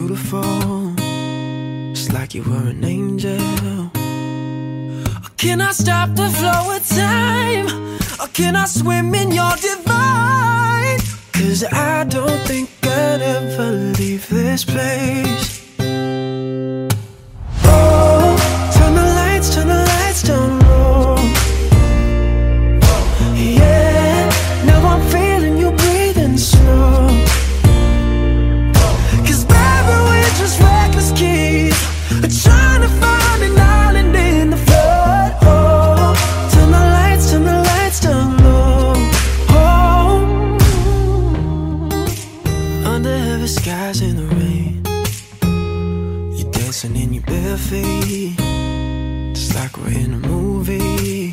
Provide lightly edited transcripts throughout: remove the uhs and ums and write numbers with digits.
beautiful, just like you were an angel. Or can I stop the flow of time? Or can I swim in your divine? 'Cause I don't think I'd ever leave this place. Oh, turn the lights down low. Yeah, now I'm feeling you breathing slow. 'Cause baby, we're just reckless kids, trying to find an island in the flood. Oh, turn the lights down low. Oh, under heavy skies in the rain, you're dancing in your bare feet, just like we're in a movie.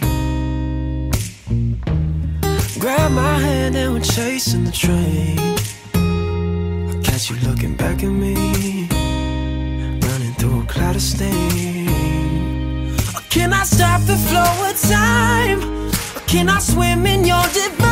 Grab my hand and we're chasing the train. I catch you looking back at me, running through a cloud of steam. Or can I stop the flow of time? Or can I swim in your divine?